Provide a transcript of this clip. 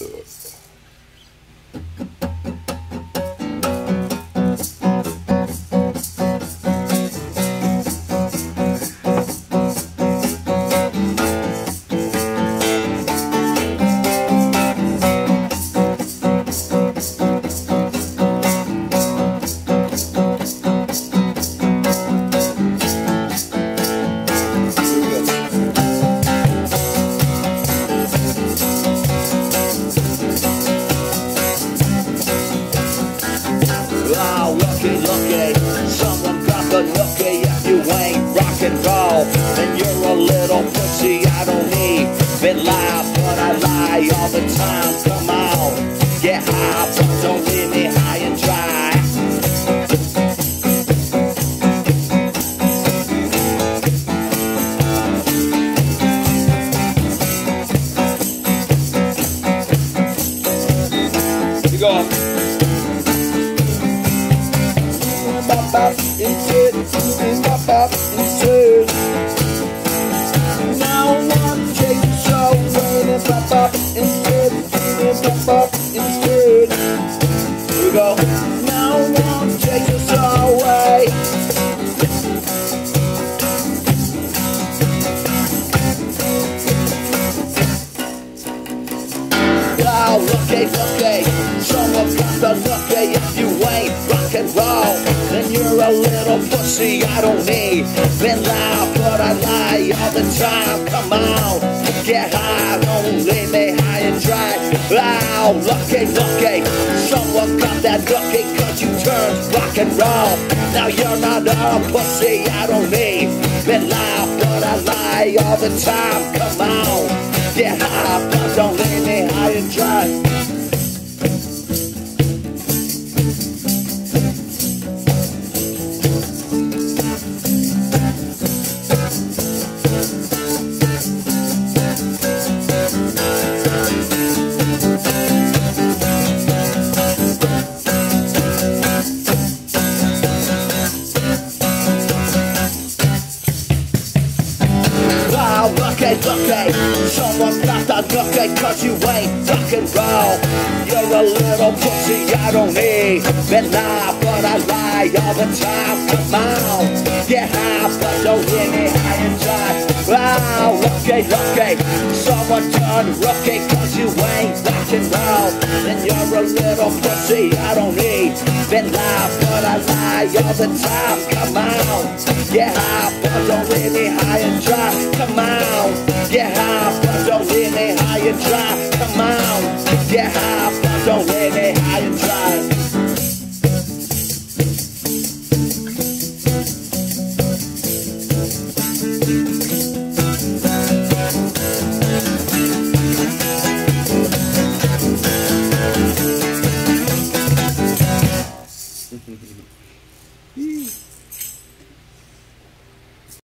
Looky, someone got the nookie. If you ain't rock and roll, then you're a little pussy. I don't even lie, but I lie all the time. Come on, get high, but don't leave me high and dry. Here you go. Bop instead, bop instead. Now one take the show, and bop instead, bop instead. Here we go. Now one take the show away. Wow, looky, someone got the nookie. If you ain't rock and roll, then you're a little pussy. I don't even lie, but I lie all the time. Come on, get high, don't leave me high and dry. Wow, looky, someone got that nookie, 'cause you turned rock and roll. Now you're not a pussy. I don't even lie, but I lie all the time. Come on, get high, but don't leave me high and dry. Looky, someone got the nookie, 'cause you ain't rock and roll. You're a little pussy. I don't even lie, but I lie all the time. Come on, get high, but don't get me high and dry. Wow, looky, someone turned rookie, 'cause you ain't rock and roll. Then you're a little pussy. I don't even lie, but I lie all the time. Come on, get high, but don't leave me high and dry. Come on, get high, but don't leave me high and dry. Come on, get high.